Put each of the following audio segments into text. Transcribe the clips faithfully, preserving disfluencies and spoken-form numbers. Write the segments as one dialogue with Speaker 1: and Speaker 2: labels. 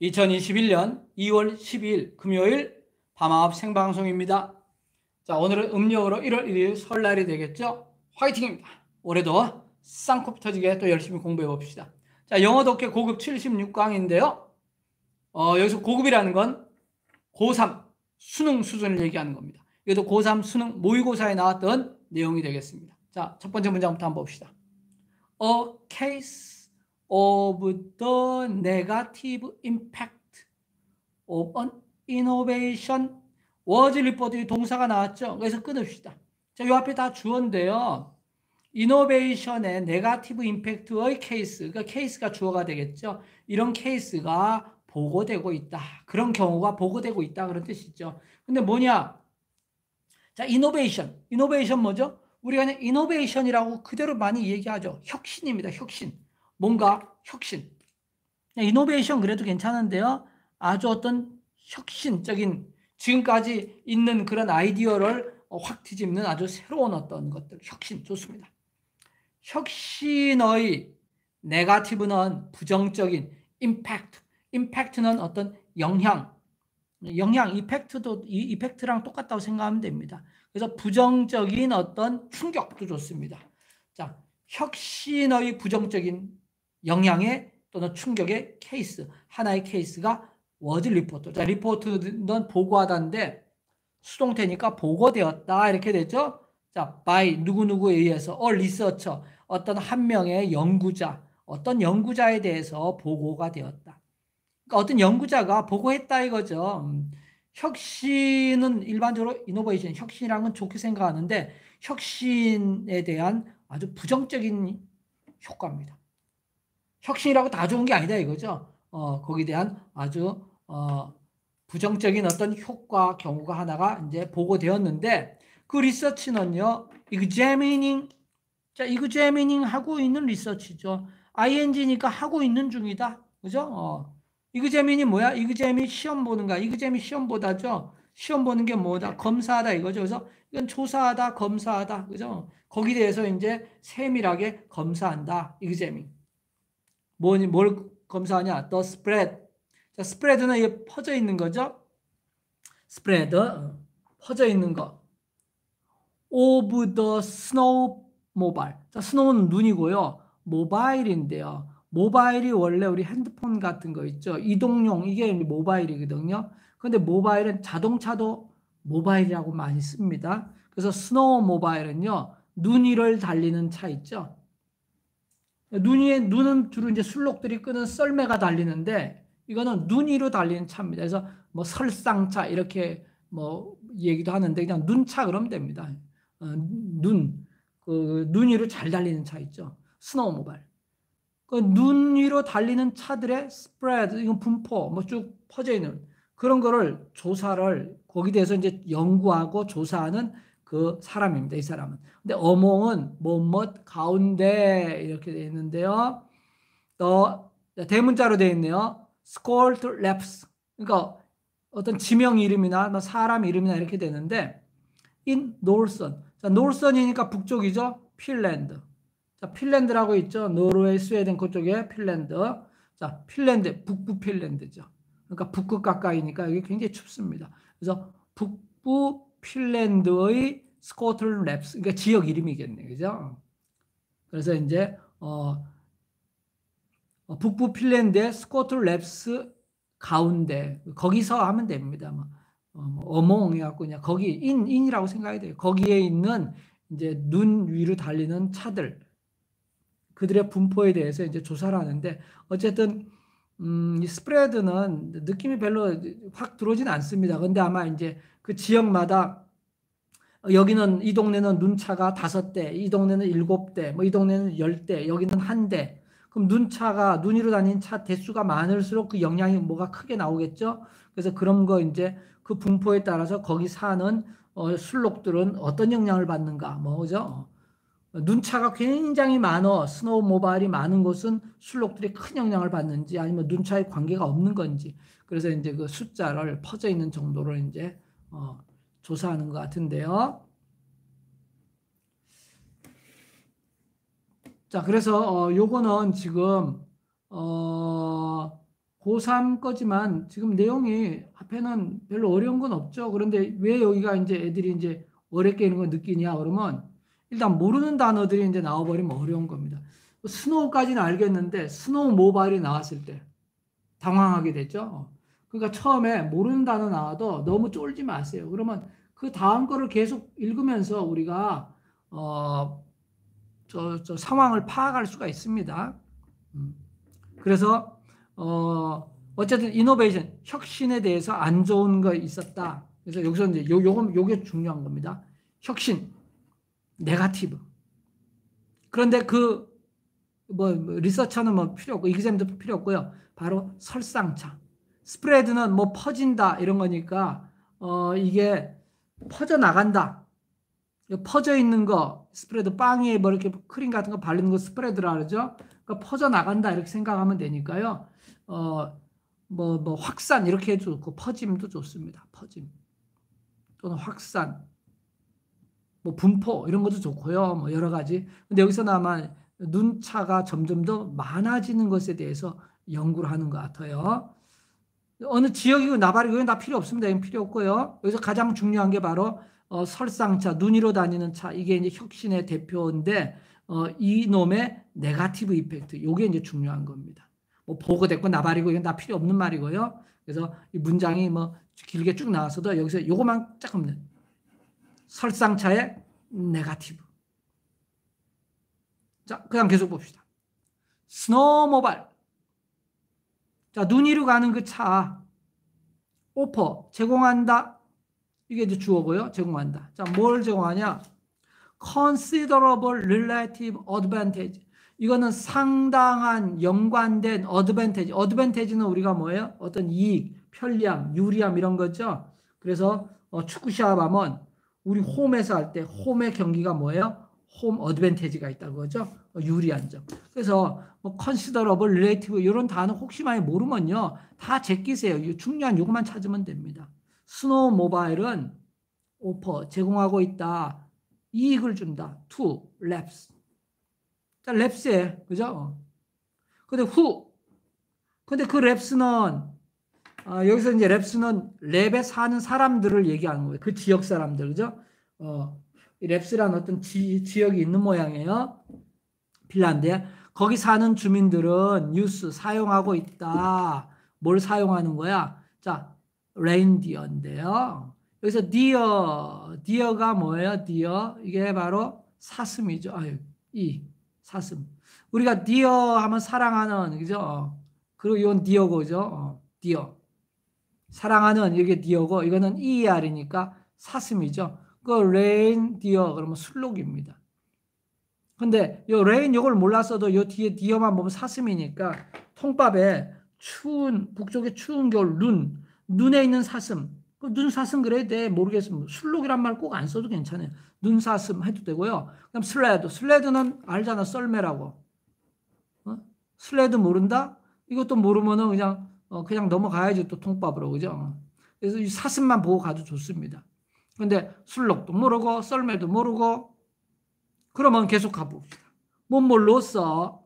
Speaker 1: 이천이십일 년 이월 십이일 금요일 밤아홉 생방송입니다. 자, 오늘은 음력으로 일월 일일 설날이 되겠죠? 화이팅입니다. 올해도 쌍코 터지게 또 열심히 공부해 봅시다. 자, 영어 독해 고급 칠십육 강인데요. 어, 여기서 고급이라는 건 고삼 수능 수준을 얘기하는 겁니다. 이것도 고삼 수능 모의고사에 나왔던 내용이 되겠습니다. 자, 첫 번째 문장부터 한번 봅시다. A case of the negative impact of an innovation was reported. 동사가 나왔죠. 그래서 끊읍시다. 자, 이 앞에 다 주어인데요. 이노베이션의 네가티브 임팩트의 케이스, 그러니까 케이스가 주어가 되겠죠. 이런 케이스가 보고되고 있다. 그런 경우가 보고되고 있다. 그런 뜻이죠. 근데 뭐냐? 자, 이노베이션. 이노베이션 뭐죠? 우리가 그냥 이노베이션이라고 그대로 많이 얘기하죠. 혁신입니다. 혁신. 뭔가 혁신. 이노베이션 그래도 괜찮은데요. 아주 어떤 혁신적인 지금까지 있는 그런 아이디어를 확 뒤집는 아주 새로운 어떤 것들. 혁신 좋습니다. 혁신의 네가티브는 부정적인 임팩트. 임팩트는 어떤 영향. 영향, 이펙트도 이 이펙트랑 똑같다고 생각하면 됩니다. 그래서 부정적인 어떤 충격도 좋습니다. 자, 혁신의 부정적인 영향의 또는 충격의 케이스, 하나의 케이스가 워드 리포트. 자, 리포트는 보고하다인데 수동태니까 보고되었다 이렇게 되죠. 자, by 누구누구에 의해서 어 리서처 어떤 한 명의 연구자, 어떤 연구자에 대해서 보고가 되었다. 그러니까 어떤 연구자가 보고했다 이거죠. 음, 혁신은 일반적으로 이노베이션, 혁신이라는 건 좋게 생각하는데 혁신에 대한 아주 부정적인 효과입니다. 혁신이라고 다 좋은 게 아니다 이거죠. 어, 거기에 대한 아주 어, 부정적인 어떤 효과 경우가 하나가 이제 보고되었는데 그 리서치는요, examining, 자, examining 하고 있는 리서치죠. ing니까 하고 있는 중이다, 그죠? 어. examining 뭐야? examine 시험 보는 거야. examine 시험 보다죠. 시험 보는 게 뭐다? 검사하다 이거죠. 그래서 이건 조사하다, 검사하다, 그죠? 거기에 대해서 이제 세밀하게 검사한다. examine. 뭘, 뭘 검사하냐? The spread. 자, spread는 이게 퍼져 있는 거죠. spread, 퍼져 있는 거. of the snowmobile. 자, snow는 눈이고요. 모바일인데요. 모바일이 원래 우리 핸드폰 같은 거 있죠. 이동용, 이게 모바일이거든요. 근데 모바일은 자동차도 모바일이라고 많이 씁니다. 그래서 스노우모바일은요, 눈 위를 달리는 차 있죠. 눈 위에, 눈은 주로 이제 술록들이 끄는 썰매가 달리는데, 이거는 눈 위로 달리는 차입니다. 그래서 뭐 설상차, 이렇게 뭐 얘기도 하는데, 그냥 눈차 그러면 됩니다. 어, 눈, 그, 눈 위로 잘 달리는 차 있죠. 스노우모바일. 그 눈 위로 달리는 차들의 스프레드, 이건 분포, 뭐 쭉 퍼져 있는 그런 거를 조사를, 거기에 대해서 이제 연구하고 조사하는 그 사람입니다. 이 사람은. 근데 어몽은 뭐뭐 가운데 이렇게 되어 있는데요. 또 대문자로 되어 있네요. 스콜트 랩스. 그러니까 어떤 지명 이름이나 사람 이름이나 이렇게 되는데 in northern. 자, northern이니까 북쪽이죠. 핀란드. 자, 핀란드라고 있죠. 노르웨이, 스웨덴 그쪽에 핀란드. 자, 핀란드, 북부 핀란드죠. 그러니까 북극 가까이니까 이게 굉장히 춥습니다. 그래서 북부 핀란드의 스코틀 랩스, 그러니까 지역 이름이겠네요. 그죠? 그래서 이제, 어, 북부 핀란드의 스코틀 랩스 가운데, 거기서 하면 됩니다. 뭐, 어몽 해갖고 그냥 거기, 인, 인이라고 생각이 돼요. 거기에 있는 이제 눈 위로 달리는 차들, 그들의 분포에 대해서 이제 조사를 하는데, 어쨌든, 음, 이 스프레드는 느낌이 별로 확 들어오진 않습니다. 근데 아마 이제 그 지역마다 여기는 이 동네는 눈차가 다섯 대, 이 동네는 일곱 대, 뭐 이 동네는 열 대, 여기는 한 대. 그럼 눈차가 눈 위로 다니는 차 대수가 많을수록 그 영향이 뭐가 크게 나오겠죠. 그래서 그런 거 이제 그 분포에 따라서 거기 사는 어, 술록들은 어떤 영향을 받는가, 뭐 그죠? 눈차가 굉장히 많어 스노우모바일이 많은 곳은 술록들이 큰 영향을 받는지 아니면 눈차에 관계가 없는 건지 그래서 이제 그 숫자를 퍼져 있는 정도로 이제 어, 조사하는 것 같은데요. 자, 그래서 어, 요거는 지금 어, 고삼 거지만 지금 내용이 앞에는 별로 어려운 건 없죠. 그런데 왜 여기가 이제 애들이 이제 어렵게 있는 걸 느끼냐 그러면 일단 모르는 단어들이 이제 나와버리면 어려운 겁니다. 스노우까지는 알겠는데 스노우 모바일이 나왔을 때 당황하게 됐죠. 그러니까 처음에 모르는 단어 나와도 너무 쫄지 마세요. 그러면 그 다음 거를 계속 읽으면서 우리가 어, 저, 저 상황을 파악할 수가 있습니다. 음. 그래서 어, 어쨌든 이노베이션, 혁신에 대해서 안 좋은 거 있었다. 그래서 여기서 이제 요, 요거, 요게 중요한 겁니다. 혁신, 네거티브. 그런데 그, 뭐, 리서처는 뭐 필요 없고, 이그잼도 필요 없고요. 바로 설상차. 스프레드는 뭐 퍼진다, 이런 거니까, 어, 이게 퍼져 나간다. 퍼져 있는 거, 스프레드, 빵에 뭐 이렇게 크림 같은 거 바르는 거 스프레드라 그러죠. 그러니까 퍼져 나간다, 이렇게 생각하면 되니까요. 어, 뭐, 뭐, 확산, 이렇게 해도 좋고, 퍼짐도 좋습니다. 퍼짐. 또는 확산, 뭐, 분포, 이런 것도 좋고요. 뭐, 여러 가지. 근데 여기서는 아마 눈차가 점점 더 많아지는 것에 대해서 연구를 하는 것 같아요. 어느 지역이고 나발이고 이건 다 필요 없습니다. 이건 필요 없고요. 여기서 가장 중요한 게 바로 어, 설상차, 눈 위로 다니는 차, 이게 이제 혁신의 대표인데 어, 이놈의 네거티브 이펙트, 이게 이제 중요한 겁니다. 뭐 보고됐고 나발이고 이건 다 필요 없는 말이고요. 그래서 이 문장이 뭐 길게 쭉 나와서도 여기서 요거만 쫙 하면 설상차의 네거티브. 자, 그냥 계속 봅시다. 스노우모바일. 자, 눈 위로 가는 그 차, 오퍼, 제공한다. 이게 이제 주어고요. 제공한다. 자, 뭘 제공하냐? considerable relative advantage. 이거는 상당한 연관된 advantage. advantage는 우리가 뭐예요? 어떤 이익, 편리함, 유리함 이런 거죠. 그래서 어, 축구 시합하면 우리 홈에서 할 때 홈의 경기가 뭐예요? 홈 어드밴티지가 있다는 거죠. 어, 유리한 점. 그래서 뭐 considerable, relative 이런 단어 혹시 많이 모르면요. 다 제끼세요. 중요한 요것만 찾으면 됩니다. 스노우 모바일은 오퍼, 제공하고 있다. 이익을 준다. to, 랩스. 자, 랩스에, 그죠? 근데 후. 근데 그 랩스는, 어, 여기서 이제 랩스는 랩에 사는 사람들을 얘기하는 거예요. 그 지역 사람들, 그죠? 어, 이 랩스라는 어떤 지, 지역이 있는 모양이에요. 핀란드에. 거기 사는 주민들은 뉴스 사용하고 있다. 뭘 사용하는 거야? 자, 레인디어인데요. 여기서 디어, 디어가 뭐예요? 디어. 이게 바로 사슴이죠. 아유, 이 사슴. 우리가 디어 하면 사랑하는, 그죠? 그리고 이건 디어고, 그죠? 어, 디어. 사랑하는 이게 디어고, 이거는 이알이니까 사슴이죠. 그 레인 디어 그러면 술록입니다. 근데 요 레인 요걸 몰랐어도 요 뒤에 디어만 보면 사슴이니까 통밥에 추운 북쪽의 추운 겨울 눈 눈에 있는 사슴 그 눈사슴 그래야 돼. 모르겠으면 술록이란 말 꼭 안 써도 괜찮아요. 눈사슴 해도 되고요. 그다음 슬레드 슬레드는 알잖아. 썰매라고. 어? 슬레드 모른다? 이것도 모르면은 그냥 어 그냥 넘어가야지 또 통밥으로 그죠? 그래서 이 사슴만 보고 가도 좋습니다. 근데 술록도 모르고 썰매도 모르고 그러면 계속 가봅시다. 뭐뭘로써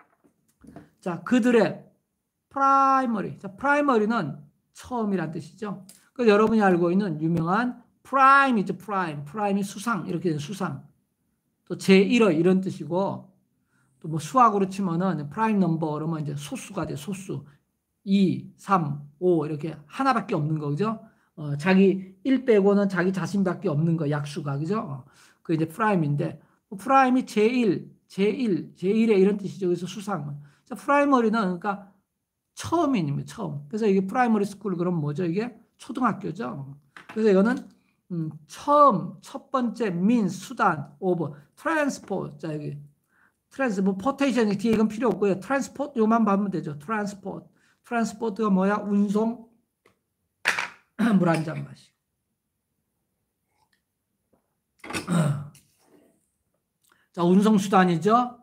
Speaker 1: 자 그들의 프라이머리 자 프라이머리는 처음이란 뜻이죠. 그 여러분이 알고 있는 유명한 프라임이죠. 프라임 프라임이 수상 이렇게 된 수상 또 제일의 이런 뜻이고 또 뭐 수학으로 치면은 프라임 넘버 그러면 이제 소수가 돼. 소수 이, 삼, 오 이렇게 하나밖에 없는 거죠. 어, 자기 일 빼고는 자기 자신밖에 없는 거 약수가 그죠? 어, 그 이제 프라임인데 프라임이 제일, 제일, 제일의 이런 뜻이죠. 그래서 수상. 자, 프라이머리는 그러니까 처음입니다. 처음. 그래서 이게 프라이머리 스쿨 그럼 뭐죠? 이게 초등학교죠. 그래서 이거는 음, 처음, 첫 번째 민 수단 오버 트랜스포트. 자 여기 트랜스 뭐 포테이션이 뒤에 이건 필요 없고요. 트랜스포트 요만 봐면 되죠. 트랜스포트. 트랜스포트가 뭐야? 운송. 물 한 잔 마시고. 자, 운송수단이죠.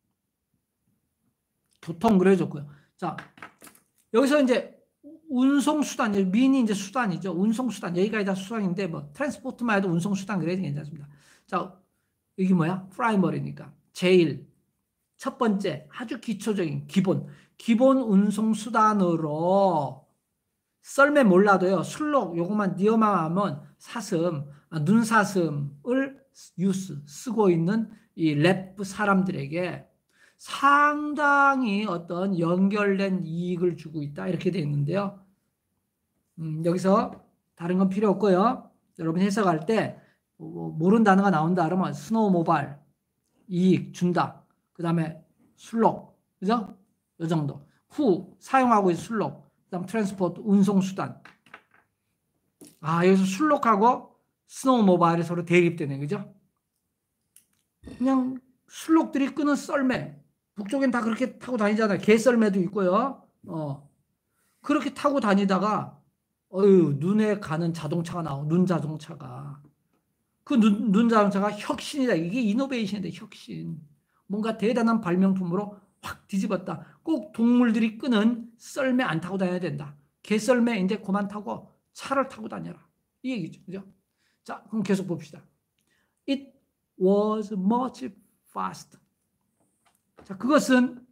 Speaker 1: 교통 그래줬고요. 자, 여기서 이제 운송수단, 민이 이제 수단이죠. 운송수단, 여기까지 다 수단인데, 뭐, 트랜스포트만 해도 운송수단 그래도 괜찮습니다. 자, 이게 뭐야? 프라이머리니까. 제일, 첫 번째 아주 기초적인 기본 기본 운송 수단으로 썰매 몰라도요 술록 요것만 니어만 하면 사슴 눈사슴을 유스 쓰고 있는 이 랩 사람들에게 상당히 어떤 연결된 이익을 주고 있다 이렇게 되어 있는데요. 음, 여기서 다른 건 필요 없고요. 여러분 해석할 때 모르는 단어가 나온다 그러면 스노우모바일 이익 준다. 그 다음에 술록 그죠? 이 정도. 후 사용하고 있는 술록. 그 다음 트랜스포트 운송수단. 아 여기서 술록하고 스노우모바일이 서로 대립되네 그죠? 그냥 술록들이 끄는 썰매. 북쪽엔 다 그렇게 타고 다니잖아요. 개썰매도 있고요. 어 그렇게 타고 다니다가 어휴 눈에 가는 자동차가 나오고 눈 자동차가 그 눈, 눈 자동차가 혁신이다. 이게 이노베이션인데 혁신. 뭔가 대단한 발명품으로 확 뒤집었다. 꼭 동물들이 끄는 썰매 안 타고 다녀야 된다. 개썰매 이제 그만 타고 차를 타고 다녀라. 이 얘기죠. 그죠? 자, 그럼 계속 봅시다. It was much fast. 자, 그것은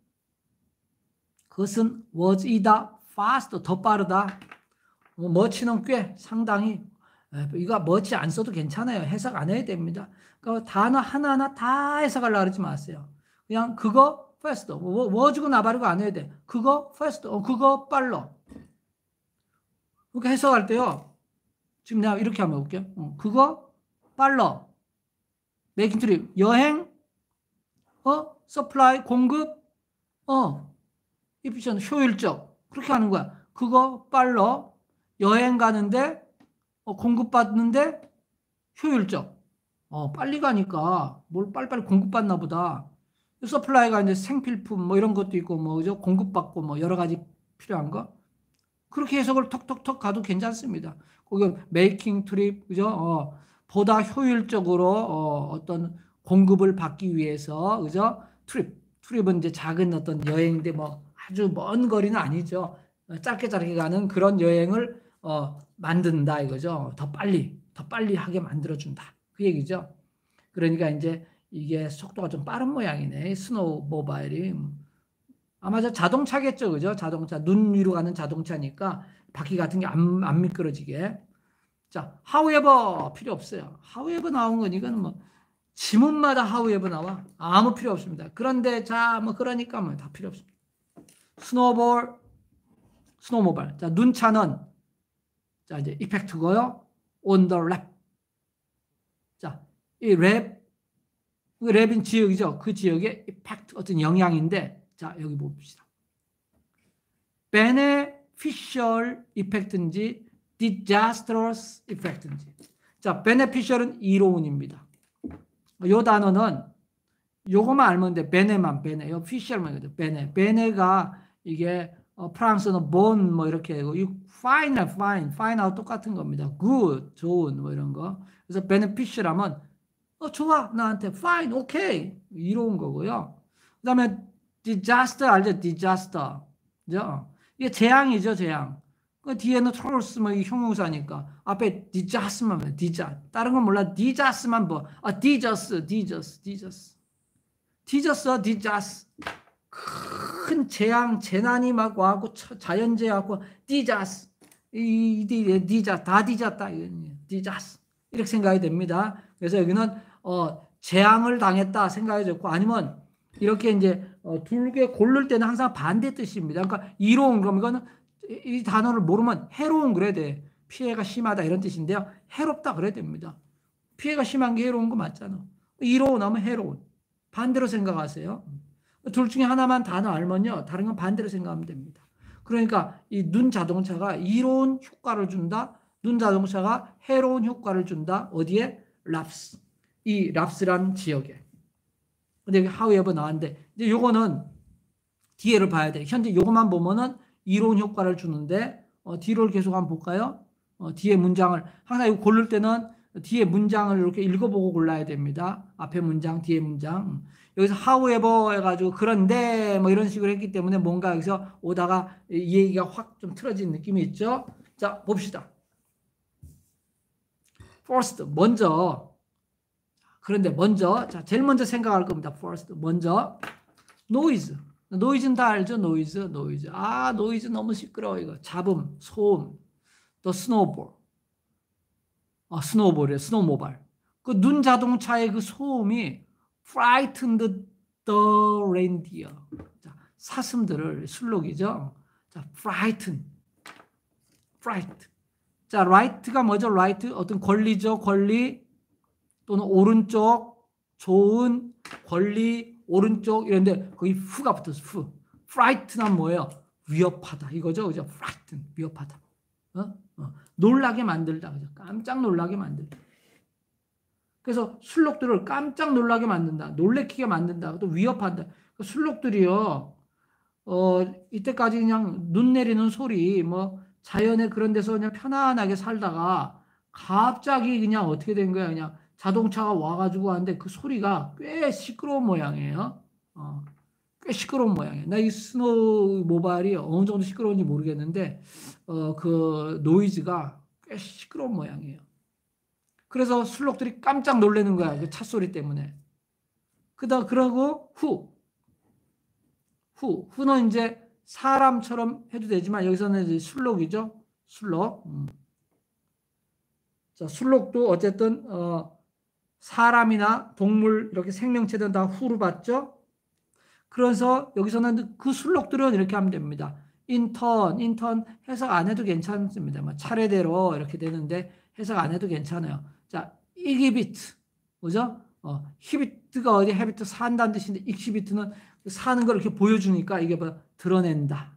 Speaker 1: 그것은 was이다. fast 더 빠르다. 뭐 much는 꽤 상당히 이거 much 안 써도 괜찮아요. 해석 안 해야 됩니다. 그러니까 단어 하나하나 다 해석하려고 그러지 마세요. 그냥 그거 fast, was고 나발이고 안 해야 돼. 그거 fast, 어, 그거 빨라. 그러니까 해석할 때요. 지금 내가 이렇게 한번 해볼게요. 어, 그거 빨라. making trip, 여행, 어, supply, 공급, 어, efficient, 효율적. 그렇게 하는 거야. 그거 빨라. 여행 가는데 어, 공급받는데 효율적. 어, 빨리 가니까 뭘 빨리빨리 공급받나 보다. 서플라이가 이제 생필품 뭐 이런 것도 있고 뭐 그죠? 공급받고 뭐 여러 가지 필요한 거. 그렇게 해석을 톡톡톡 가도 괜찮습니다. 거기 메이킹 트립 그죠? 어, 보다 효율적으로 어, 어떤 공급을 받기 위해서 그죠? 트립. 트립은 이제 작은 어떤 여행인데 뭐 아주 먼 거리는 아니죠. 짧게 짧게 가는 그런 여행을 어, 만든다 이거죠. 더 빨리, 더 빨리 하게 만들어준다. 그 얘기죠. 그러니까 이제 이게 속도가 좀 빠른 모양이네. 스노우 모바일이. 아마 저 자동차겠죠. 그죠? 자동차. 눈 위로 가는 자동차니까 바퀴 같은 게 안, 안 미끄러지게. 자, however 필요 없어요. however 나온 건 이건 뭐 지문마다 however 나와. 아무 필요 없습니다. 그런데 자, 뭐 그러니까 뭐 다 필요 없습니다. 스노볼, 스노모바일. 자, 눈차는 자, 이제 이펙트고요. on the lap. 자, 이 랩, 랩인 지역이죠. 그 지역의 이펙트, 어떤 영향인데, 자, 여기 봅시다. beneficial effect인지, disastrous effect인지. 자, beneficial은 이로운입니다. 이 단어는 요거만 알면 돼. 베네만, 베네. 요 official만 해도 베네. 베네가 이게 어, 프랑스는 bon 뭐 이렇게 되고, 이 fine, fine, fine하고 똑같은 겁니다. good, 좋은 뭐 이런 거. 그래서 beneficial 하면 어 좋아 나한테 fine, okay 이로운 거고요. 그다음에 disaster 알죠? disaster, 그죠? 이게 재앙이죠, 재앙. 그 뒤에는 troubles 뭐 형용사니까 앞에 disaster만 disaster. 다른 건 몰라. disaster만 뭐 아 disaster, disaster, disaster, disaster, disaster. 큰 재앙, 재난이 막 와고 자연재해 하고 디자스, 이 디자 다 디졌다, 디자스 이렇게 생각이 됩니다. 그래서 여기는 어, 재앙을 당했다 생각이 좋고 아니면 이렇게 이제 어, 둘게 고를 때는 항상 반대 뜻입니다. 그러니까 이로운 그럼 이거는 이 단어를 모르면 해로운 그래야 돼. 피해가 심하다 이런 뜻인데요. 해롭다 그래야 됩니다. 피해가 심한 게 해로운 거 맞잖아. 이로운 하면 해로운. 반대로 생각하세요. 둘 중에 하나만 단어 알면요. 다른 건 반대로 생각하면 됩니다. 그러니까 이 눈 자동차가 이로운 효과를 준다. 눈 자동차가 해로운 효과를 준다. 어디에? 랍스. 이 랍스란 지역에. 근데 여기 however 나왔는데 이제 요거는 뒤에를 봐야 돼. 현재 요거만 보면은 이로운 효과를 주는데 어, 뒤를 계속 한번 볼까요? 어, 뒤에 문장을 항상 이거 고를 때는 뒤에 문장을 이렇게 읽어보고 골라야 됩니다. 앞에 문장, 뒤에 문장. 여기서 however 해가지고 그런데 뭐 이런 식으로 했기 때문에 뭔가 여기서 오다가 이 얘기가 확 좀 틀어진 느낌이 있죠. 자, 봅시다. first, 먼저. 그런데 먼저, 자, 제일 먼저 생각할 겁니다. first, 먼저. 노이즈. 노이즈는 다 알죠? 노이즈, 노이즈. 아, 노이즈 너무 시끄러워, 이거. 잡음, 소음. 또 스노우볼. 아, 스노우볼이에요, 스노우모바일. 그 눈 자동차의 그 소음이 frightened the reindeer. 자, 사슴들을 술록이죠. 자, frighten. fright. 자, right가 뭐죠? right. 어떤 권리죠, 권리. 또는 오른쪽, 좋은, 권리, 오른쪽 이런데 거기 후가 붙어서 후. fright는 뭐예요? 위협하다 이거죠, 그죠? frighten 위협하다. 어? 어. 놀라게 만들다, 그죠? 깜짝 놀라게 만들다. 그래서 술록들을 깜짝 놀라게 만든다, 놀래키게 만든다, 또 위협한다. 그 술록들이요, 어 이때까지 그냥 눈 내리는 소리, 뭐 자연의 그런 데서 그냥 편안하게 살다가 갑자기 그냥 어떻게 된 거야? 그냥 자동차가 와가지고 하는데 그 소리가 꽤 시끄러운 모양이에요. 어, 꽤 시끄러운 모양이에요. 나 이 스노우 모바일이 어느 정도 시끄러운지 모르겠는데, 어, 그 노이즈가 꽤 시끄러운 모양이에요. 그래서 술록들이 깜짝 놀라는 거야. 그 차 소리 때문에. 그다, 그러고 후. 후. 후는 이제 사람처럼 해도 되지만 여기서는 이제 술록이죠. 술록. 음. 자, 술록도 어쨌든, 어, 사람이나 동물 이렇게 생명체들은 다 후로 봤죠. 그래서 여기서는 그 술록들은 이렇게 하면 됩니다. 인턴, 인턴 해석 안 해도 괜찮습니다. 뭐 차례대로 이렇게 되는데 해석 안 해도 괜찮아요. 자, 익히비트, 뭐죠? 어, 히비트가 어디 헤비트 산다는 뜻인데 익히비트는 사는 걸 이렇게 보여주니까 이게 뭐 드러낸다,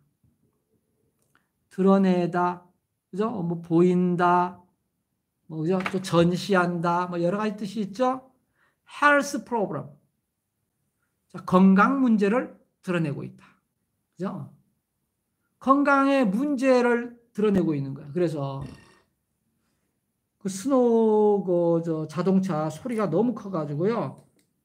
Speaker 1: 드러내다, 그죠? 어, 뭐 보인다, 뭐 그죠? 또 전시한다, 뭐 여러 가지 뜻이 있죠. health problem. 자, 건강 문제를 드러내고 있다. 그죠? 건강의 문제를 드러내고 있는 거야. 그래서 그 스노우 그 저 자동차 소리가 너무 커가지고요.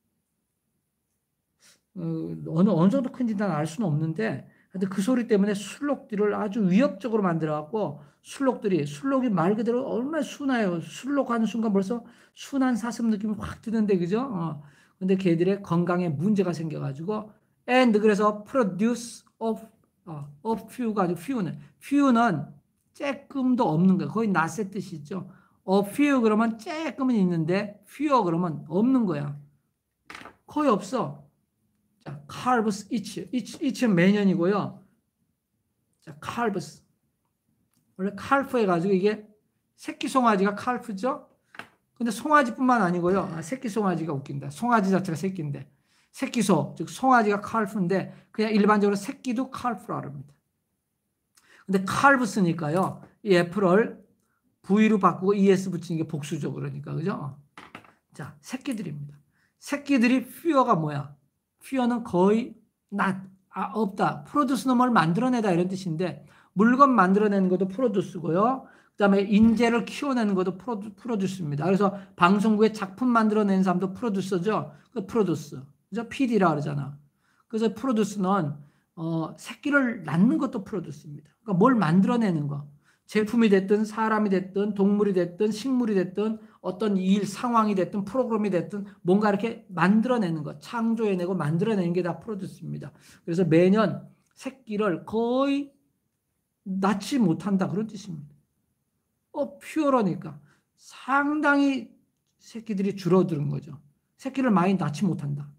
Speaker 1: 어, 어느 어느 정도 큰지 난 알 수는 없는데, 근데 그 소리 때문에 술록들을 아주 위협적으로 만들어갖고 술록들이 술록이 말 그대로 얼마나 순해요. 술록하는 순간 벌써 순한 사슴 느낌이 확 드는데, 그죠? 어. 근데 걔들의 건강에 문제가 생겨가지고 and 그래서 produce of 어, of few가 아니고 few는 few는 조금도 없는 거예요. 거의 낫의 뜻이죠. of few 그러면 조금은 있는데 fewer 그러면 없는 거야. 거의 없어. 자, calves each, each, each는 매년이고요. 자, calves. 원래 calf 해가지고 이게 새끼 송아지가 calf죠. 근데 송아지뿐만 아니고요. 아, 새끼 송아지가 웃긴다. 송아지 자체가 새끼인데. 새끼소, 즉 송아지가 calf인데 그냥 일반적으로 새끼도 calf라 합니다. 근데 calves니까요. 이 F를 V로 바꾸고 es 붙이는 게 복수죠. 그러니까, 그죠? 자, 새끼들입니다. 새끼들이 fewer가 뭐야? fewer는 거의 not, 아, 없다. produce는 뭘 만들어내다 이런 뜻인데 물건 만들어내는 것도 produce고요. 그 다음에 인재를 키워내는 것도 produce입니다. 그래서 방송국에 작품 만들어내는 사람도 producer죠. 그 produce. 그죠? 피디라 그러잖아. 그래서 produce는 어, 새끼를 낳는 것도 produce입니다. 그러니까 뭘 만들어내는 거. 제품이 됐든 사람이 됐든 동물이 됐든 식물이 됐든 어떤 일 상황이 됐든 프로그램이 됐든 뭔가 이렇게 만들어내는 것, 창조해내고 만들어내는 게 다 프로듀스입니다. 그래서 매년 새끼를 거의 낳지 못한다 그런 뜻입니다. 어, 퓨어러니까 상당히 새끼들이 줄어드는 거죠. 새끼를 많이 낳지 못한다.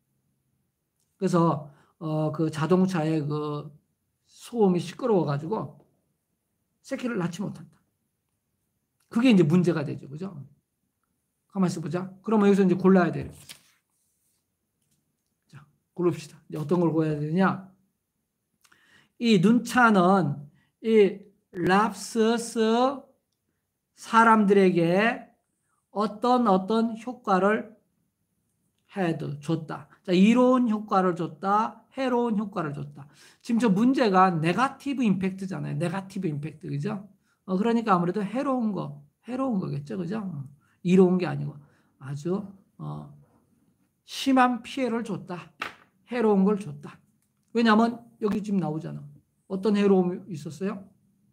Speaker 1: 그래서 어, 그 자동차의 그 소음이 시끄러워가지고 새끼를 낳지 못한다. 그게 이제 문제가 되죠. 그죠? 가만히 있어보자. 그러면 여기서 이제 골라야 돼요. 자, 고릅시다. 이제 어떤 걸 고려해야 되냐? 이 눈차는 이 랍스스 사람들에게 어떤 어떤 효과를 해도 줬다. 자, 이로운 효과를 줬다. 해로운 효과를 줬다. 지금 저 문제가 네거티브 임팩트잖아요. 네거티브 임팩트. 그죠? 어, 그러니까 아무래도 해로운 거, 해로운 거겠죠. 그죠? 어, 이로운 게 아니고 아주 어, 심한 피해를 줬다. 해로운 걸 줬다. 왜냐하면 여기 지금 나오잖아. 어떤 해로움이 있었어요?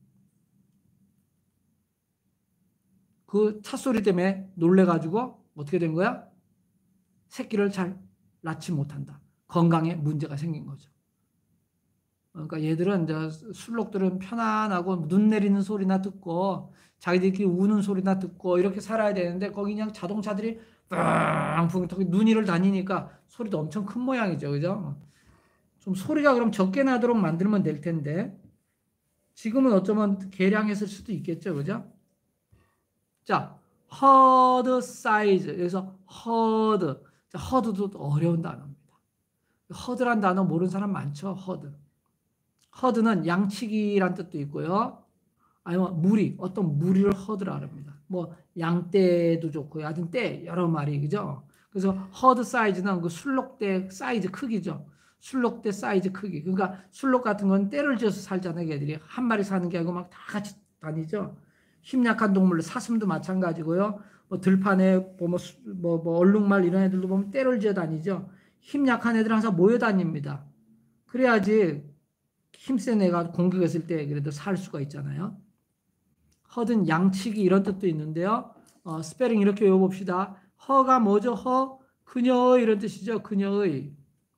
Speaker 1: 그 차 소리 때문에 놀래가지고 어떻게 된 거야? 새끼를 잘 낳지 못한다. 건강에 문제가 생긴 거죠. 그러니까 얘들은 이제 술록들은 편안하고 눈 내리는 소리나 듣고 자기들끼리 우는 소리나 듣고 이렇게 살아야 되는데 거기 그냥 자동차들이 뿡뿡 눈이를 다니니까 소리도 엄청 큰 모양이죠. 그죠? 좀 소리가 그럼 적게 나도록 만들면 될 텐데 지금은 어쩌면 개량했을 수도 있겠죠. 그죠? 자, herd size. 여기서 herd. 자, herd도 어려운 단어입니다. herd란 단어 모르는 사람 많죠. herd. herd는 양치기란 뜻도 있고요. 아니면 무리, 어떤 무리를 herd라 합니다. 뭐 양떼도 좋고요. 하여튼 떼 여러 마리 그죠? 그래서 herd size는 그 술록대 사이즈 크기죠. 술록대 사이즈 크기. 그러니까 술록 같은 건 떼를 지어서 살잖아요. 걔들이 한 마리 사는 게 아니고 막 다 같이 다니죠. 힘약한 동물, 사슴도 마찬가지고요. 뭐 들판에 뭐, 뭐, 뭐 얼룩말 이런 애들도 보면 떼를 지어 다니죠. 힘약한 애들 항상 모여 다닙니다. 그래야지 힘센 애가 공격했을 때 그래도 살 수가 있잖아요. 허든 양치기 이런 뜻도 있는데요. 어, 스페링 이렇게 외워봅시다. 허가 뭐죠? 허, 그녀의 이런 뜻이죠. 그녀의.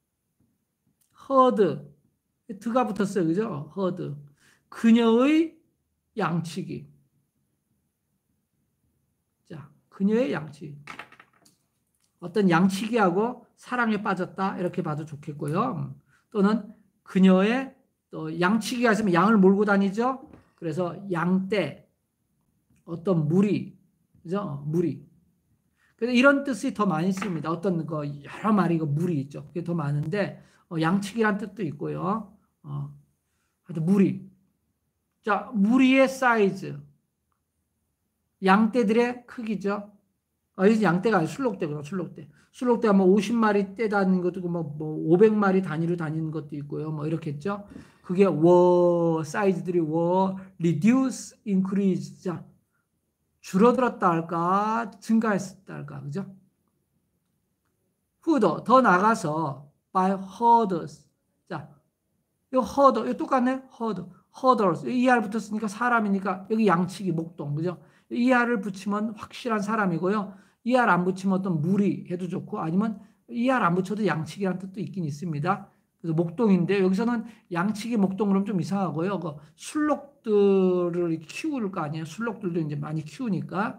Speaker 1: 허드. 드가 붙었어요. 그죠? 허드. 그녀의 양치기. 자, 그녀의 양치기. 어떤 양치기하고 사랑에 빠졌다. 이렇게 봐도 좋겠고요. 또는 그녀의 또 양치기가 있으면 양을 몰고 다니죠. 그래서 양떼. 어떤 무리. 그죠? 무리. 그래서 이런 뜻이 더 많이 씁니다. 어떤 거 여러 마리 그 무리 있죠. 그게 더 많은데 어, 양치기란 뜻도 있고요. 어, 하여튼 무리. 자, 무리의 사이즈. 양떼들의 크기죠. 아, 이제 양떼가 아니고 술록떼구나, 술록떼. 술록떼가 뭐 오십 마리 떼 다니는 것도 있고, 뭐, 뭐 오백 마리 단위로 다니는 것도 있고요. 뭐 이렇겠죠. 그게 워 사이즈들이 워 reduce, increase. 자, 줄어들었다 할까, 증가했다 할까, 그죠? 후더 더 나가서 by herders. 자, 이 herder, 이 똑같네, herder, herders. er 붙었으니까 사람이니까 여기 양치기 목동, 그죠? er을 붙이면 확실한 사람이고요. er 안 붙이면 어떤 무리 해도 좋고 아니면 er 안 붙여도 양치기란 뜻도 있긴 있습니다. 그래서 목동인데 여기서는 양치기 목동 그러면 좀 이상하고요. 그 술록들을 키울 거 아니에요. 술록들도 이제 많이 키우니까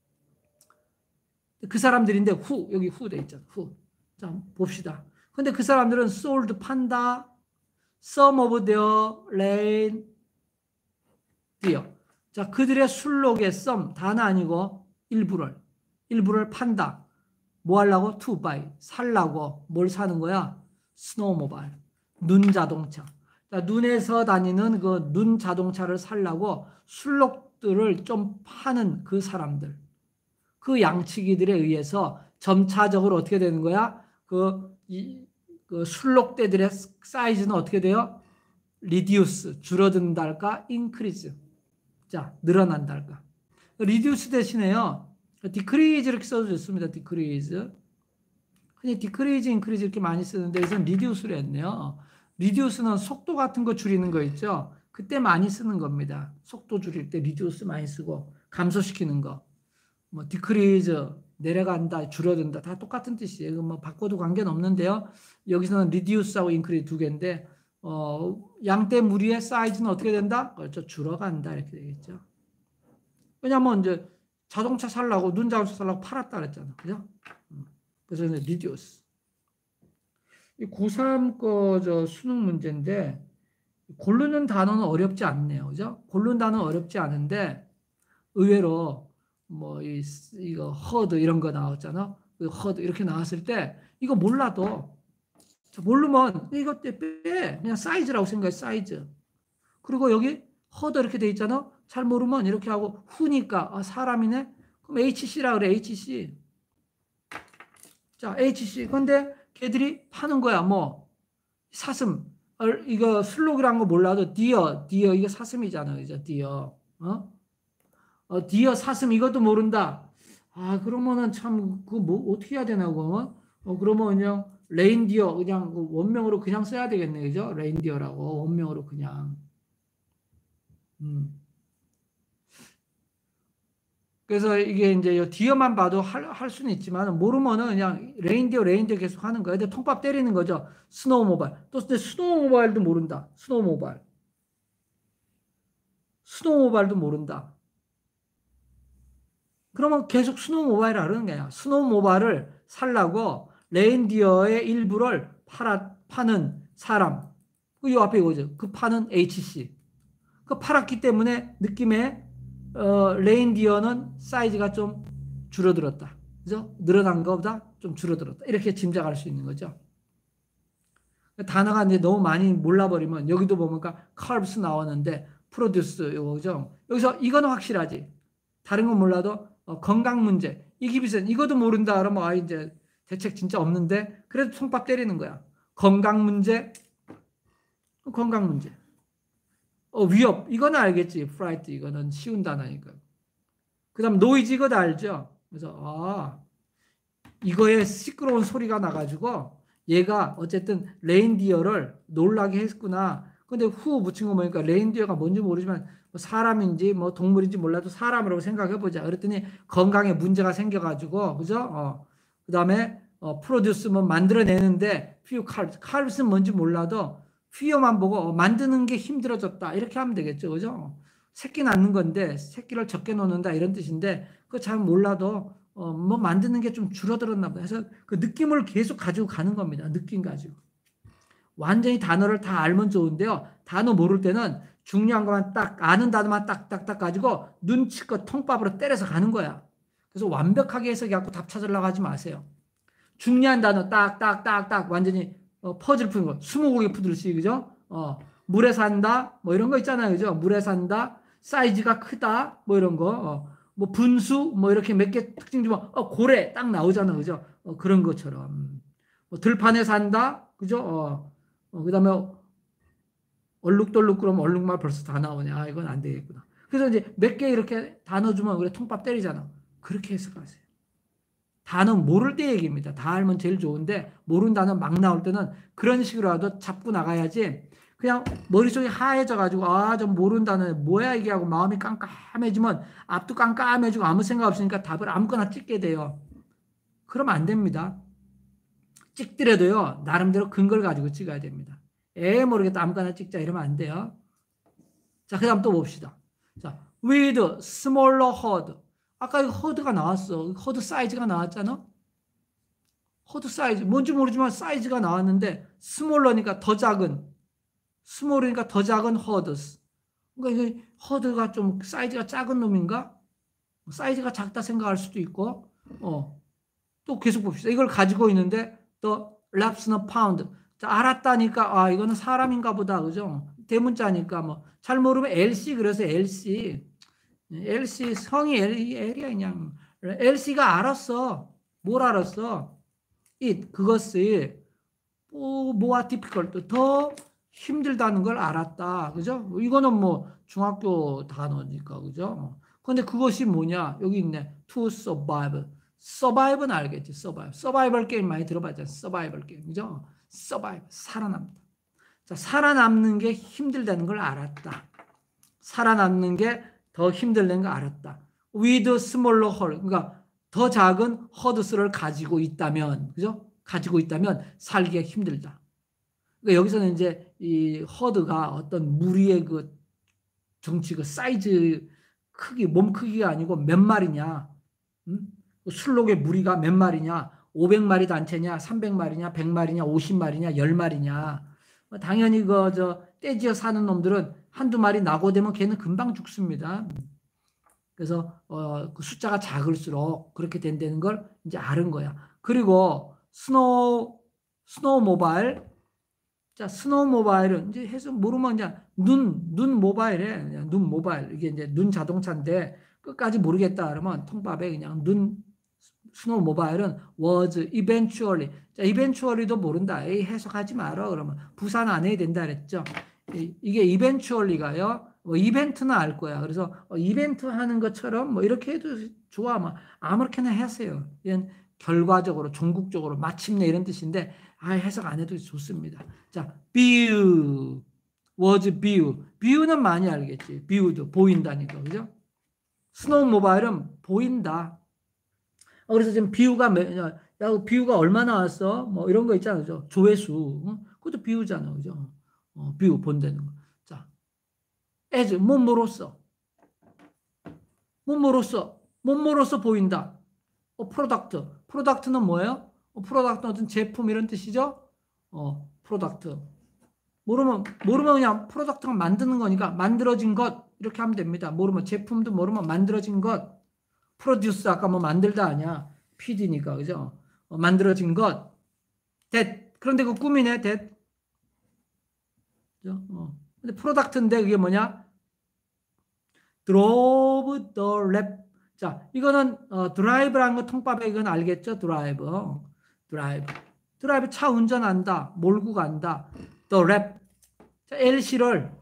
Speaker 1: 그 사람들인데 후 여기 후 돼 있잖아. 후. 자 봅시다. 근데 그 사람들은 sold 판다. Some of their land deer. 자, 그들의 술록의 some 다는 아니고 일부를 일부를 판다. 뭐 하려고? To buy. 살라고. 뭘 사는 거야? 스노우모바일. 눈 자동차. 자, 눈에서 다니는 그 눈 자동차를 살라고 술록들을 좀 파는 그 사람들. 그 양치기들에 의해서 점차적으로 어떻게 되는 거야? 그, 이, 그 술록대들의 사이즈는 어떻게 돼요? reduce, 줄어든다 할까? increase. 자, 늘어난다 할까? reduce 대신에요. decrease 이렇게 써도 좋습니다. decrease. 그냥 decrease, increase 이렇게 많이 쓰는데 여기서는 reduce를 했네요. reduce는 속도 같은 거 줄이는 거 있죠? 그때 많이 쓰는 겁니다. 속도 줄일 때 reduce 많이 쓰고 감소시키는 거. 뭐 decrease 내려간다, 줄어든다 다 똑같은 뜻이에요. 뭐 바꿔도 관계는 없는데요. 여기서는 reduce하고 increase 두 개인데 어, 양떼 무리의 사이즈는 어떻게 된다? 그렇죠. 줄어간다 이렇게 되겠죠. 왜냐하면 이제 자동차 살라고 눈 자동차 살라고 팔았다 그랬잖아. 그죠? 그래서 reduce. 이 고삼 거 저 수능 문제인데 고르는 단어는 어렵지 않네요. 그죠? 고르는 단어는 어렵지 않은데 의외로 뭐 이, 이거 허드 이런 거 나왔잖아. 그 허드 이렇게 나왔을 때 이거 몰라도 모르면 이것 빼 그냥 사이즈라고 생각해. 사이즈. 그리고 여기 허드 이렇게 돼 있잖아. 잘 모르면 이렇게 하고 후니까 아, 사람이네. 그럼 에이치씨라 그래. 에이치씨. 자, 에이치씨. 근데 걔들이 파는 거야. 뭐 사슴. 이거 슬록이란 거 몰라도 디어, 디어 이거 사슴이잖아. 그죠? 디어. 어? 어, 디어 사슴 이것도 모른다. 아, 그러면은 참, 그 뭐, 어떻게 해야 되나, 그거? 어, 그러면 그냥 레인디어, 그냥 원명으로 그냥 써야 되겠네. 그죠? 레인디어라고, 원명으로 그냥. 음. 그래서 이게 이제 요 뒤에만 봐도 할, 할 수는 있지만 모르면은 그냥 레인디어 레인디어 계속 하는 거예요. 근데 통밥 때리는 거죠. 스노우 모바일. 또 근데 스노우 모바일도 모른다. 스노우 모바일. 스노우 모바일도 모른다. 그러면 계속 스노우 모바일을 하는 거야. 스노우 모바일을 살라고 레인디어의 일부를 팔아, 파는 사람. 그 요 앞에 이거죠. 그 파는 에이치씨. 그 팔았기 때문에 느낌에 어, 레인디어는 사이즈가 좀 줄어들었다. 그죠? 늘어난 것보다 좀 줄어들었다. 이렇게 짐작할 수 있는 거죠. 단어가 이제 너무 많이 몰라버리면 여기도 보니까 curves 나오는데 produce 이거죠. 여기서 이거는 확실하지. 다른 건 몰라도 어, 건강 문제, 이기 비슷 이것도 모른다 그러면 아 이제 대책 진짜 없는데 그래도 총밥 때리는 거야. 건강 문제, 건강 문제. 어, 위협 이거는 알겠지. fright 이거는 쉬운 단어니까. 그다음 노이즈 이거 다 알죠. 그래서 아 이거에 시끄러운 소리가 나가지고 얘가 어쨌든 레인디어를 놀라게 했구나. 근데 후 붙인 거 보니까 레인디어가 뭔지 모르지만 뭐 사람인지 뭐 동물인지 몰라도 사람이라고 생각해 보자. 그랬더니 건강에 문제가 생겨가지고 그죠? 어. 그다음에 어, 프로듀스 뭐 만들어내는데 퓨 칼 칼스는 뭔지 몰라도 퓨어만 보고 어, 만드는 게 힘들어졌다 이렇게 하면 되겠죠, 그죠? 새끼 낳는 건데 새끼를 적게 놓는다 이런 뜻인데 그거 잘 몰라도 어, 뭐 만드는 게 좀 줄어들었나 보다. 그래서 그 느낌을 계속 가지고 가는 겁니다. 느낌 가지고. 완전히 단어를 다 알면 좋은데요. 단어 모를 때는 중요한 것만 딱 아는 단어만 딱딱딱 가지고 눈치껏 통밥으로 때려서 가는 거야. 그래서 완벽하게 해석해갖고 답 찾으려고 하지 마세요. 중요한 단어 딱딱딱딱 완전히 어, 퍼즐 푸는 거. 스무고개 푸듯이 그죠? 어, 물에 산다 뭐 이런 거 있잖아요. 그죠? 물에 산다 사이즈가 크다 뭐 이런 거. 어, 뭐 분수 뭐 이렇게 몇 개 특징 주면 어, 고래 딱 나오잖아. 그죠? 어, 그런 것처럼. 뭐 들판에 산다. 그죠? 어, 어, 그다음에 얼룩덜룩 그러면 얼룩말 벌써 다 나오냐. 아, 이건 안 되겠구나. 그래서 이제 몇 개 이렇게 단어 주면 그래 통밥 때리잖아. 그렇게 해석하세요. 단어 모를 때 얘기입니다. 다 알면 제일 좋은데 모르는 단어 막 나올 때는 그런 식으로라도 잡고 나가야지 그냥 머릿속이 하얘져 가지고 아 좀 모르는 단어 뭐야 이게 하고 마음이 깜깜해지면 앞도 깜깜해지고 아무 생각 없으니까 답을 아무거나 찍게 돼요. 그러면 안 됩니다. 찍더라도요 나름대로 근거를 가지고 찍어야 됩니다. 에 모르겠다 아무거나 찍자 이러면 안 돼요. 자, 그 다음 또 봅시다. 자, with smaller herd. 아까 이거 herd가 나왔어. herd 사이즈가 나왔잖아. herd 사이즈. 뭔지 모르지만 사이즈가 나왔는데 smaller니까 더 작은. small이니까 더 작은 herds. 그러니까 이게 herd가 좀 사이즈가 작은 놈인가? 사이즈가 작다 생각할 수도 있고. 어. 또 계속 봅시다. 이걸 가지고 있는데 또 laps나 pound. 자, 알았다니까 아 이거는 사람인가 보다. 그죠? 대문자니까 뭐 잘 모르면 엘씨 그래서 엘씨 엘씨 성이 L이야 그냥 엘씨가 알았어. 뭘 알았어? it 그것이 뭐와 difficult 더 힘들다는 걸 알았다. 그죠? 이거는 뭐 중학교 단어니까 그죠? 근데 그것이 뭐냐? 여기 있네. to survive. survive는 알겠지. survive. survival 게임 많이 들어봤잖아. survival 게임. 그죠? survive. 살아남다. 자, 살아남는 게 힘들다는 걸 알았다. 살아남는 게 더 힘들다는 걸 알았다. with smaller herd. 그러니까 더 작은 허드스를 가지고 있다면, 그죠? 가지고 있다면 살기가 힘들다. 그러니까 여기서는 이제 이 허드가 어떤 무리의 그 정치 그 사이즈 크기, 몸 크기가 아니고 몇 마리냐, 음? 술록의 무리가 몇 마리냐, 오백 마리 단체냐, 삼백 마리냐, 백 마리냐, 오십 마리냐, 십 마리냐. 당연히 그 저 떼지어 사는 놈들은 한두 마리 나고되면 걔는 금방 죽습니다. 그래서 어, 그 숫자가 작을수록 그렇게 된다는 걸 이제 아는 거야. 그리고 스노우 스노우 모바일 자 스노우 모바일은 이제 해서 모르면 이제 눈 눈 모바일에 눈 모바일 이게 이제 눈 자동차인데 끝까지 모르겠다 그러면 통밥에 그냥 눈 스노우 모바일은 was eventually 자 eventually도 모른다. 에이 해석하지 마라 그러면 부산 안 해야 된다 그랬죠. 이게 eventually가요. 뭐 이벤트는 알 거야. 그래서 어, 이벤트 하는 것처럼 뭐 이렇게 해도 좋아. 뭐 아무렇게나 하세요. 이건 결과적으로 종국적으로 마침내 이런 뜻인데 아 해석 안 해도 좋습니다. 자, view was view. view는 많이 알겠지. view도 보인다니까. 그죠? 스노우 모바일은 보인다. 어, 그래서 지금 비유가 야, 비유가 얼마 나왔어? 뭐 이런 거 있잖아요. 그죠? 조회수. 어? 그것도 비유잖아. 그죠? 어, 비유 본다는 거. 자, as 뭐뭐로써. 뭐뭐로써. 뭐뭐로써 보인다. 어, 프로덕트. 프로덕트는 뭐예요? 어, 프로덕트는 어떤 제품 이런 뜻이죠? 어, 프로덕트. 모르면 모르면 그냥 프로덕트가 만드는 거니까 만들어진 것 이렇게 하면 됩니다. 모르면 제품도 모르면 만들어진 것. 프로듀스 아까 뭐 만들다 아니야. 피디니까 그죠? 어, 만들어진 것. that. 그런데 그 꿈이네. that. 그죠? 어. 근데 프로덕트인데 그게 뭐냐? drove the lab. 자, 이거는 어, 드라이브라는 거 통밥에 이건 알겠죠? 드라이브. 어. 드라이브. 드라이브 차 운전한다. 몰고 간다. the lab. 자, 엘씨를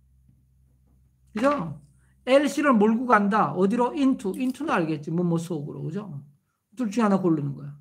Speaker 1: 그죠? 엘씨를 몰고 간다. 어디로? into. into는 알겠지. 뭐뭐 속으로. 그죠? 둘 중에 하나 고르는 거야.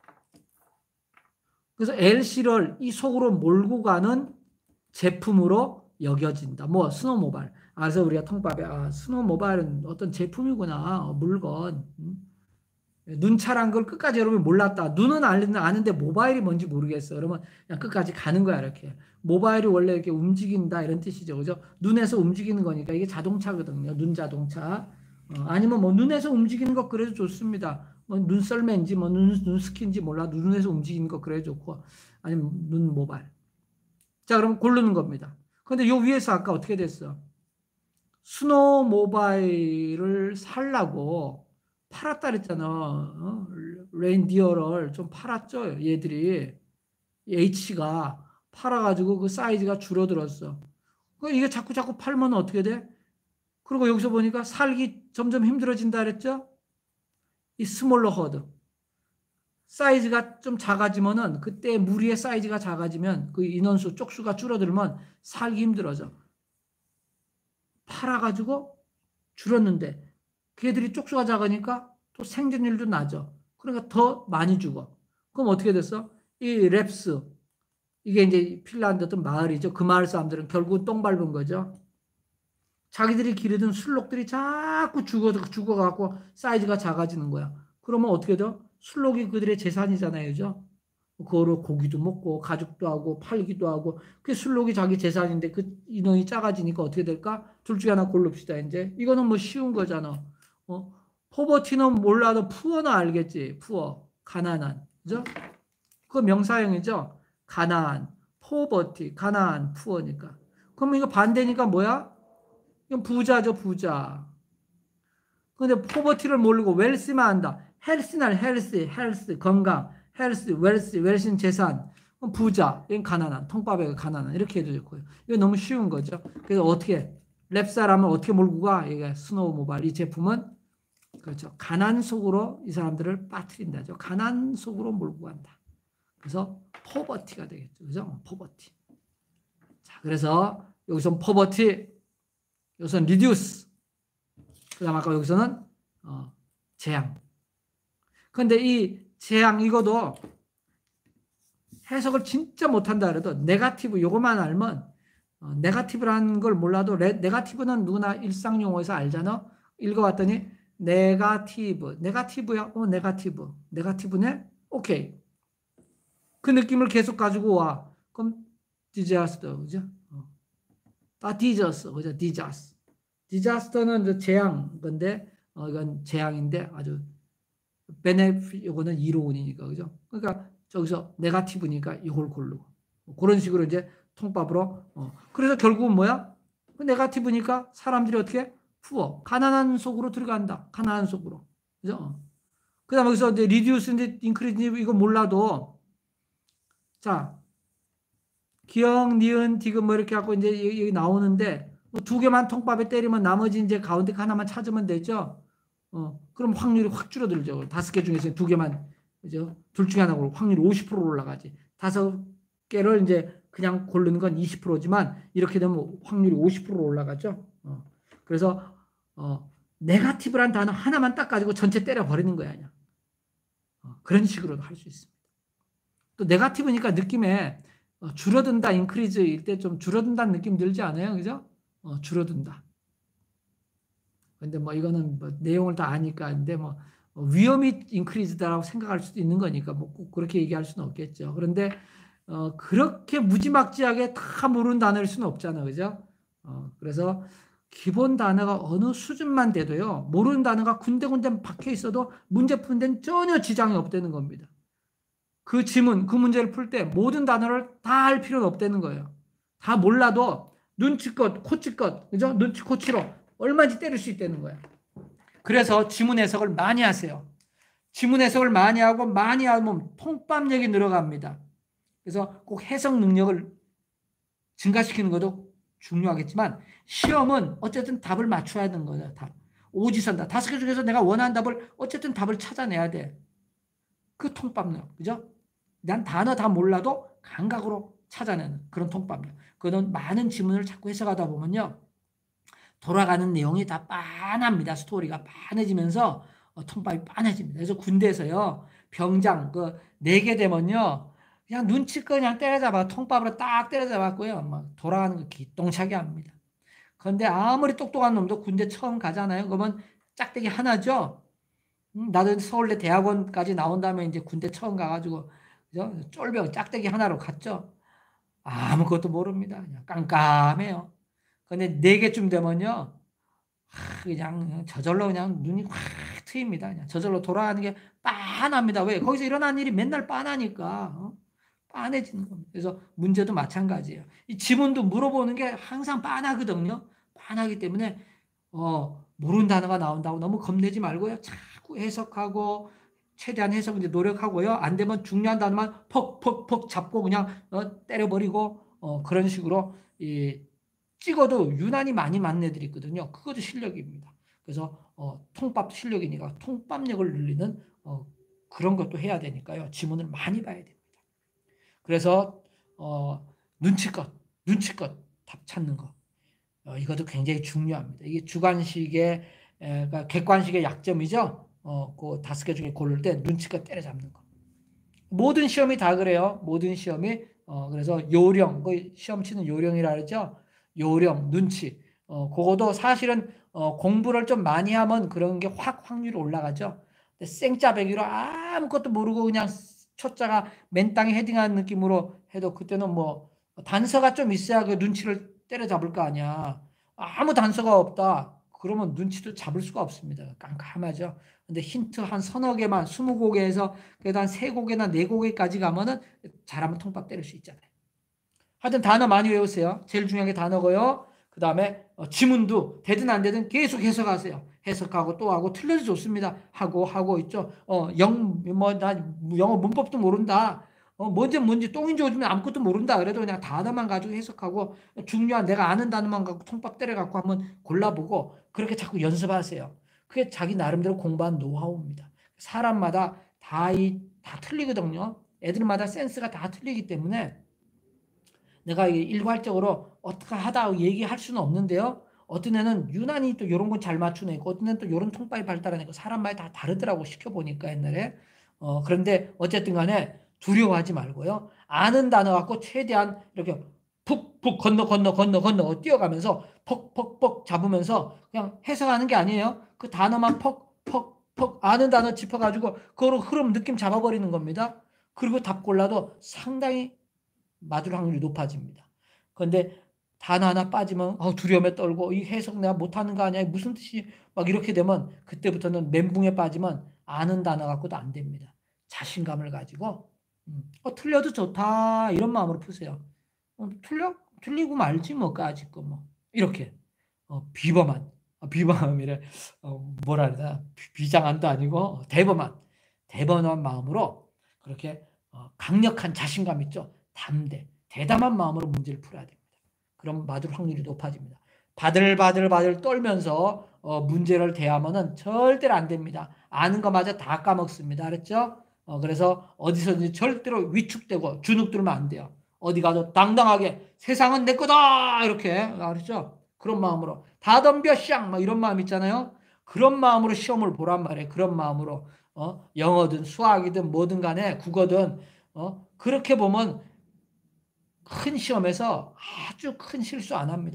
Speaker 1: 그래서 엘씨를 이 속으로 몰고 가는 제품으로 여겨진다. 뭐 스노모바일. 아, 그래서 우리가 통밥에 아, 스노모바일은 어떤 제품이구나. 어, 물건. 음? 눈차란 걸 끝까지 여러분 몰랐다. 눈은 아는데 모바일이 뭔지 모르겠어. 그러면 그냥 끝까지 가는 거야. 이렇게. 모바일이 원래 이렇게 움직인다 이런 뜻이죠. 그죠? 눈에서 움직이는 거니까 이게 자동차거든요. 눈 자동차. 어, 아니면 뭐 눈에서 움직이는 거 그래도 좋습니다. 뭐 눈썰매인지 뭐 눈, 눈스키인지 몰라도 눈에서 움직이는 거 그래도 좋고 아니면 눈 모바일. 자, 그럼 고르는 겁니다. 근데 요 위에서 아까 어떻게 됐어? 스노우 모바일을 살라고 팔았다 그랬잖아. 어? 레인디어를 좀 팔았죠. 얘들이. H가 팔아가지고 그 사이즈가 줄어들었어. 이게 자꾸 자꾸 팔면 어떻게 돼? 그리고 여기서 보니까 살기 점점 힘들어진다 그랬죠? 이 스몰러 허드. 사이즈가 좀 작아지면은 그때 무리의 사이즈가 작아지면 그 인원수 쪽수가 줄어들면 살기 힘들어져. 팔아가지고 줄었는데 걔들이 쪽수가 작으니까 또 생존율도 낮아. 그러니까 더 많이 죽어. 그럼 어떻게 됐어? 이 랩스 이게 이제 핀란드 어떤 마을이죠. 그 마을 사람들은 결국 똥 밟은 거죠. 자기들이 기르던 술록들이 자꾸 죽어 죽어갖고 사이즈가 작아지는 거야. 그러면 어떻게 돼? 술록이 그들의 재산이잖아요, 그죠? 그거로 고기도 먹고 가죽도 하고 팔기도 하고 그 술록이 자기 재산인데 그 인원이 작아지니까 어떻게 될까? 둘 중에 하나 고릅시다. 이제 이거는 뭐 쉬운 거잖아. 어? 포버티는 몰라도 푸어는 알겠지. 푸어 가난한, 그죠? 그 명사형이죠. 가난, 포버티, 가난, 푸어니까. 그럼 이거 반대니까 뭐야? 이건 부자죠, 부자. 근데 포버티를 모르고 웰스만 한다. 헬스날 헬스, 헬스, 건강, 헬스, 웰스, 웰스는 재산. 부자, 이건 가난한, 통밥에 가난한. 이렇게 해도 좋고요. 이거 너무 쉬운 거죠. 그래서 어떻게, 랩사람을 어떻게 몰고 가? 이게 스노우 모바일. 이 제품은, 그렇죠. 가난 속으로 이 사람들을 빠뜨린다죠. 가난 속으로 몰고 간다. 그래서 포버티가 되겠죠. 그죠? 포버티. 자, 그래서 여기서 포버티, 여기서는 리듀스. 그 다음 아까 여기서는 어, 재앙. 그런데 이 재앙 이거도 해석을 진짜 못한다 그래도 네거티브 요거만 알면 어, 네거티브라는 걸 몰라도 레, 네거티브는 누구나 일상 용어에서 알잖아. 읽어봤더니 네거티브, 네거티브야. 어, 네거티브, 네거티브네. 오케이. 그 느낌을 계속 가지고 와. 그럼 디자스터, 그죠? 어. 아, 디저스, 그죠? 디자스. 디자스터는 재앙 건데 어, 이건 재앙인데 아주 베네핏 이거는 이로운이니까 그죠? 그러니까 저기서 네거티브니까 이걸 고르고 그런 식으로 이제 통밥으로 어. 그래서 결국은 뭐야? 그 네거티브니까 사람들이 어떻게 푸어 가난한 속으로 들어간다. 가난한 속으로 그죠? 어. 그다음에 여기서 이제 리듀스인데 인크리즈 이거 몰라도 자 기억, 니은, 디귿 뭐 이렇게 갖고 이제 여기 나오는데 뭐 두 개만 통밥에 때리면 나머지 이제 가운데 하나만 찾으면 되죠. 어, 그럼 확률이 확 줄어들죠. 다섯 개 중에서 두 개만, 그죠? 둘 중에 하나로 확률이 오십 퍼센트 올라가지. 다섯 개를 이제 그냥 고르는 건 이십 퍼센트지만 이렇게 되면 확률이 오십 퍼센트 올라가죠. 어, 그래서, 어, 네거티브란 단어 하나만 딱 가지고 전체 때려버리는 거야. 그냥. 어, 그런 식으로도 할 수 있습니다. 또 네거티브니까 느낌에 어, 줄어든다, 인크리즈일 때 좀 줄어든다는 느낌 들지 않아요? 그죠? 어, 줄어든다. 근데 뭐 이거는 뭐 내용을 다 아니까 근데 뭐 위험이 인크리즈다라고 생각할 수도 있는 거니까 뭐 꼭 그렇게 얘기할 수는 없겠죠. 그런데 어 그렇게 무지막지하게 다 모르는 단어일 수는 없잖아, 그죠? 어 그래서 기본 단어가 어느 수준만 돼도요, 모르는 단어가 군데군데 박혀 있어도 문제 푸는 데는 전혀 지장이 없다는 겁니다. 그 지문, 그 문제를 풀 때 모든 단어를 다 할 필요는 없다는 거예요. 다 몰라도 눈치껏, 코치껏, 그죠? 눈치 코치로 얼마든지 때릴 수 있다는 거예요. 그래서 지문 해석을 많이 하세요. 지문 해석을 많이 하고 많이 하면 통밥력이 늘어갑니다. 그래서 꼭 해석 능력을 증가시키는 것도 중요하겠지만 시험은 어쨌든 답을 맞춰야 하는 거예요. 답. 오지선다. 다섯 개 중에서 내가 원하는 답을 어쨌든 답을 찾아내야 돼. 그 통밥력. 그죠? 난 단어 다 몰라도 감각으로 찾아내는 그런 통밥력. 그거는 많은 지문을 자꾸 해석하다 보면요. 돌아가는 내용이 다 빤합니다. 스토리가 빤해지면서 어, 통밥이 빤해집니다. 그래서 군대에서요. 병장 그 내게 되면요. 그냥 눈치껏 그냥 때려잡아 통밥으로 딱 때려잡았고요. 막 돌아가는 거 기똥차게 합니다. 그런데 아무리 똑똑한 놈도 군대 처음 가잖아요. 그러면 짝대기 하나죠. 음, 나도 서울대 대학원까지 나온 다음에 이제 군대 처음 가가지고 그죠? 쫄병 짝대기 하나로 갔죠. 아무것도 모릅니다. 그냥 깜깜해요. 근데 네 개쯤 되면요. 그냥 저절로 그냥 눈이 확 트입니다. 그냥 저절로 돌아가는 게 빤합니다. 왜? 거기서 일어난 일이 맨날 빤하니까. 어? 빤해지는 겁니다. 그래서 문제도 마찬가지예요. 이 지문도 물어보는 게 항상 빤하거든요. 빤하기 때문에 어, 모르는 단어가 나온다고 너무 겁내지 말고요. 자꾸 해석하고 최대한 해석 이제 노력하고요. 안 되면 중요한 단어만 퍽퍽퍽 잡고 그냥 어, 때려버리고 어, 그런 식으로 이 찍어도 유난히 많이 맞는 애들이 있거든요. 그것도 실력입니다. 그래서 어, 통밥 실력이니까 통밥력을 늘리는 어, 그런 것도 해야 되니까요. 지문을 많이 봐야 됩니다. 그래서 어, 눈치껏 눈치껏 답 찾는 거 어, 이것도 굉장히 중요합니다. 이게 주관식의 에, 그러니까 객관식의 약점이죠. 어, 그 다섯 개 중에 고를 때 눈치껏 때려잡는 거. 모든 시험이 다 그래요. 모든 시험이 어, 그래서 요령, 그 시험 치는 요령이라 그러죠. 요령, 눈치. 어, 그거도 사실은 어, 공부를 좀 많이 하면 그런 게 확 확률이 올라가죠. 근데 생짜배기로 아무것도 모르고 그냥 초짜가 맨 땅에 헤딩하는 느낌으로 해도 그때는 뭐 단서가 좀 있어야 그 눈치를 때려잡을 거 아니야. 아무 단서가 없다. 그러면 눈치도 잡을 수가 없습니다. 깜깜하죠. 근데 힌트 한 서너 개만 스무 곡에서 그래도 한 세 곡이나 네 곡에까지 가면은 잘하면 통밥 때릴 수 있잖아요. 하여튼 단어 많이 외우세요. 제일 중요한 게 단어고요. 그 다음에 어, 지문도 되든 안 되든 계속 해석하세요. 해석하고 또 하고 틀려도 좋습니다. 하고 하고 있죠. 어, 영, 뭐, 나 영어 문법도 모른다. 어, 뭔지 뭔지 똥인지 오줌인지 아무것도 모른다. 그래도 그냥 단어만 가지고 해석하고 중요한 내가 아는 단어만 갖고 통밥 때려갖고 한번 골라보고 그렇게 자꾸 연습하세요. 그게 자기 나름대로 공부한 노하우입니다. 사람마다 다, 이, 다 틀리거든요. 애들마다 센스가 다 틀리기 때문에 내가 일괄적으로 어떻게 하다 얘기할 수는 없는데요. 어떤 애는 유난히 또 이런 건 잘 맞추네고 어떤 애는 또 이런 통밥이 발달하니까 사람 말이 다 다르더라고 시켜보니까 옛날에. 어, 그런데 어쨌든 간에 두려워하지 말고요. 아는 단어 갖고 최대한 이렇게 푹푹 건너 건너 건너 건너 뛰어가면서 퍽퍽퍽 잡으면서 그냥 해석하는 게 아니에요. 그 단어만 퍽퍽퍽 아는 단어 짚어가지고 그거로 흐름 느낌 잡아버리는 겁니다. 그리고 답 골라도 상당히 맞을 확률이 높아집니다. 그런데 단어 하나 빠지면 어, 두려움에 떨고 이 해석 내가 못하는 거 아니야? 무슨 뜻이 막 이렇게 되면 그때부터는 멘붕에 빠지면 아는 단어 갖고도 안 됩니다. 자신감을 가지고 음, 어, 틀려도 좋다 이런 마음으로 푸세요. 어, 틀려? 틀리고 말지 뭐까짓 거 뭐 이렇게 어, 비범한 어, 비범함이래 어, 뭐라 그러나 비장한도 아니고 대범한 대범한 마음으로 그렇게 어, 강력한 자신감 있죠. 담대 대담한 마음으로 문제를 풀어야 됩니다. 그럼 맞을 확률이 높아집니다. 바들바들바들 떨면서 어, 문제를 대하면은 절대로 안 됩니다. 아는 것마저 다 까먹습니다. 알았죠? 어, 그래서 어디서든지 절대로 위축되고 주눅 들면 안 돼요. 어디 가서 당당하게 세상은 내 거다 이렇게 알았죠? 그런 마음으로 다 덤벼 샹 막 이런 마음 있잖아요. 그런 마음으로 시험을 보란 말이에요. 그런 마음으로 어, 영어든 수학이든 뭐든 간에 국어든 어, 그렇게 보면 큰 시험에서 아주 큰 실수 안 합니다.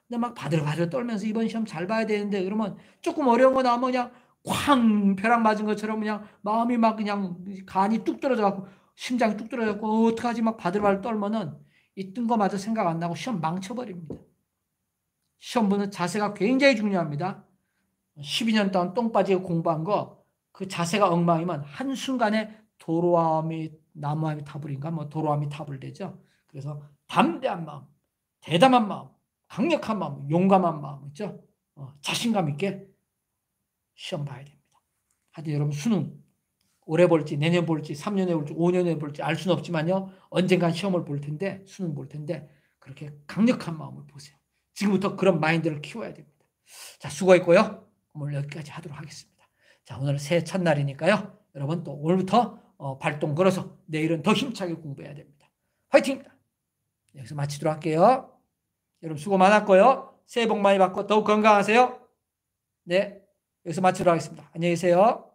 Speaker 1: 근데 막 바들바들 떨면서 이번 시험 잘 봐야 되는데 그러면 조금 어려운 거 나오면 그냥 쾅 벼락 맞은 것처럼 그냥 마음이 막 그냥 간이 뚝 떨어져 갖고 심장이 뚝 떨어져 갖고 어떡하지 막 바들바들 떨면은 이 뜬 거마저 생각 안 나고 시험 망쳐버립니다. 시험 보는 자세가 굉장히 중요합니다. 십이 년 동안 똥 빠지고 공부한 거 그 자세가 엉망이면 한순간에 도로아미 나무아미 타불인가 뭐 도로아미 타불 되죠. 그래서 담대한 마음, 대담한 마음, 강력한 마음, 용감한 마음 있죠. 어, 자신감 있게 시험 봐야 됩니다. 하여튼 여러분 수능 올해 볼지 내년 볼지 삼 년에 볼지 오 년에 볼지 알 수는 없지만요. 언젠간 시험을 볼 텐데 수능 볼 텐데 그렇게 강력한 마음을 보세요. 지금부터 그런 마인드를 키워야 됩니다. 자, 수고했고요. 오늘 여기까지 하도록 하겠습니다. 자, 오늘은 새해 첫날이니까요. 여러분 또 오늘부터 어, 발동 걸어서 내일은 더 힘차게 공부해야 됩니다. 화이팅입니다. 여기서 마치도록 할게요. 여러분 수고 많았고요. 새해 복 많이 받고 더욱 건강하세요. 네, 여기서 마치도록 하겠습니다. 안녕히 계세요.